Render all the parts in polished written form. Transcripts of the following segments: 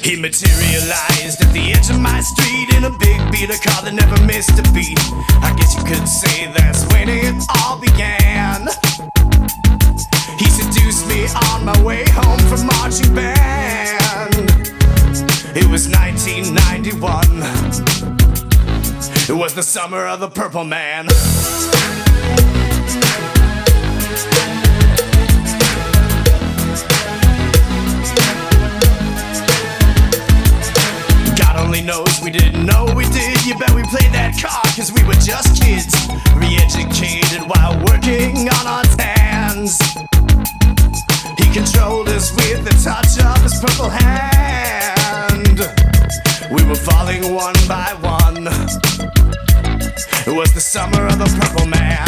He materialized at the edge of my street in a big beater car that never missed a beat. I guess you could say that's when it all began. He seduced me on my way home from marching band. It was 1991. It was the summer of the Purple Man. Knows we didn't know we did. You bet we played that card cause we were just kids, re-educated while working on our tans. He controlled us with the touch of his purple hand. We were falling one by one. It was the summer of the Purple Man.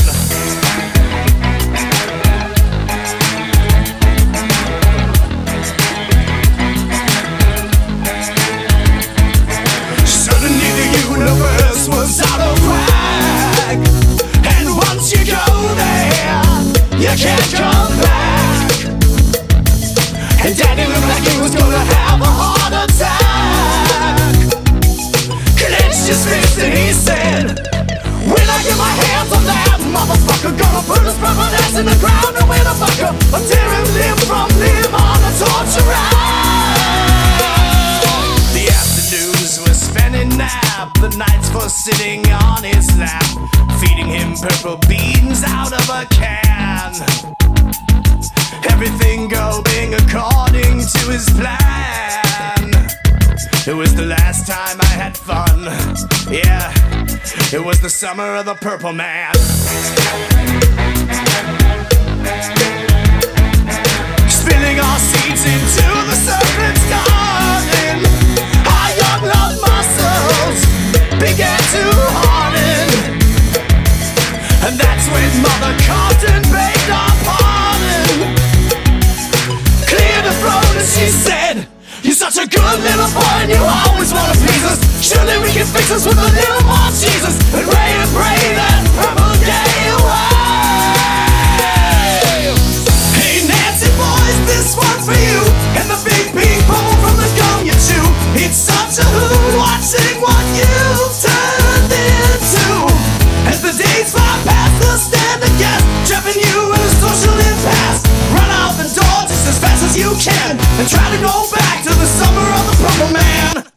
Was out of whack, and once you go there, you can't come back. And Daddy looked like he was gonna have a heart attack. Clenched his fist and he said, when I get my hands on that motherfucker, gonna put his purple ass in the ground and win a fucker. I'll tear him limb from limb on a torture rack. The afternoons were spent in nap, the nights for sitting on his lap, feeding him purple beans out of a can. Everything going according to his plan. It was the last time I had fun. Yeah, it was the summer of the Purple Man. Spilling our seeds into the serpent's garden. Our young love muscles began to harden, and that's when Mother Compton begged our pardon. Cleared the throat and she said, you're such a good little boy and you always want to please us. Surely we can fix us with a little more Jesus, and pray that purple day away. Hey Nancy boys, this one's for you, and the big pink bubble from the gum you chew. It's such a hoot watching what you've turned into. As the days fly past, they'll stand aghast, trapping you in a social impasse. Run out the door just as fast as you can, and try to go back to the summer of the Purple Man.